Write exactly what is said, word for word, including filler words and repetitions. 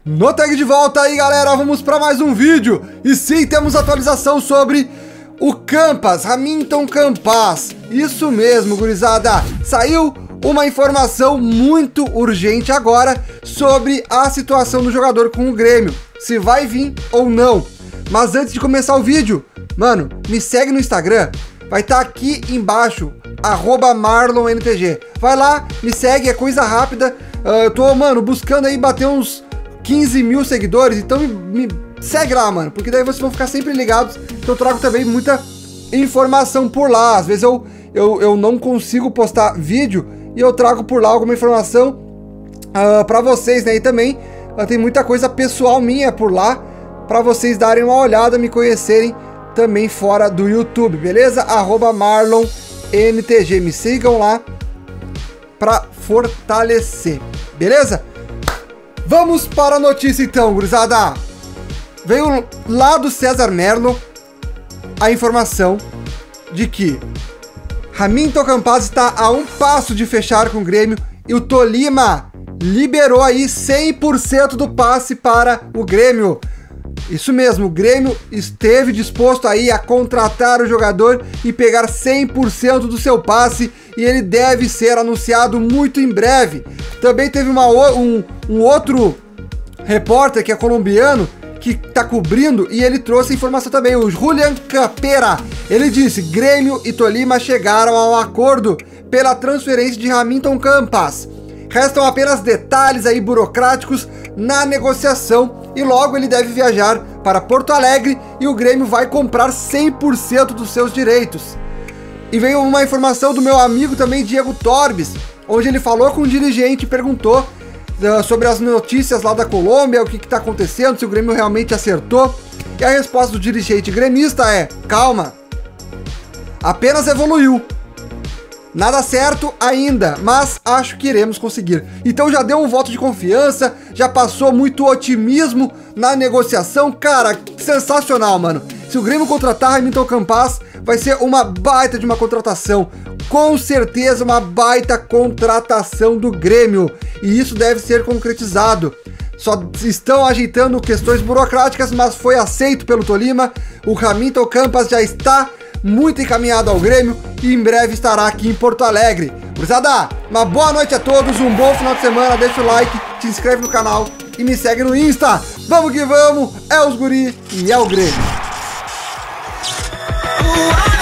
No tag de volta aí, galera, vamos para mais um vídeo. E sim, temos atualização sobre o Campas, Hamilton Campas. Isso mesmo, gurizada. Saiu uma informação muito urgente agora sobre a situação do jogador com o Grêmio, se vai vir ou não. Mas antes de começar o vídeo, mano, me segue no Instagram. Vai estar aqui embaixo, arroba marlonntg. Vai lá, me segue, é coisa rápida. Uh, eu tô, mano, buscando aí bater uns quinze mil seguidores, então me, me segue lá, mano, porque daí vocês vão ficar sempre ligados, que eu trago também muita informação por lá. Às vezes eu, eu, eu não consigo postar vídeo e eu trago por lá alguma informação uh, pra vocês, né, e também uh, tem muita coisa pessoal minha por lá, pra vocês darem uma olhada, me conhecerem também fora do YouTube, beleza? Arroba marlonntg, me sigam lá pra fortalecer, beleza? Vamos para a notícia então, gurizada. Veio lá do César Merlo a informação de que Hamilton Campas está a um passo de fechar com o Grêmio e o Tolima liberou aí cem por cento do passe para o Grêmio. Isso mesmo, o Grêmio esteve disposto aí a contratar o jogador e pegar cem por cento do seu passe, e ele deve ser anunciado muito em breve. Também teve uma, um, um outro repórter que é colombiano que tá cobrindo e ele trouxe a informação também, o Julian Capera. Ele disse: Grêmio e Tolima chegaram a um acordo pela transferência de Hamilton Campas. Restam apenas detalhes aí burocráticos na negociação e logo ele deve viajar para Porto Alegre e o Grêmio vai comprar cem por cento dos seus direitos. E veio uma informação do meu amigo também, Diego Torbes, onde ele falou com um dirigente e perguntou uh, sobre as notícias lá da Colômbia, o que está acontecendo, se o Grêmio realmente acertou. E a resposta do dirigente gremista é: calma, apenas evoluiu. Nada certo ainda, mas acho que iremos conseguir. Então já deu um voto de confiança, já passou muito otimismo na negociação. Cara, sensacional, mano. Se o Grêmio contratar Hamilton Campas, vai ser uma baita de uma contratação. Com certeza uma baita contratação do Grêmio. E isso deve ser concretizado. Só estão ajeitando questões burocráticas, mas foi aceito pelo Tolima. O Hamilton Campas já está muito encaminhado ao Grêmio e em breve estará aqui em Porto Alegre. Gurizada, uma boa noite a todos, um bom final de semana, deixa o like, te inscreve no canal e me segue no Insta. Vamos que vamos, é os guri e é o Grêmio.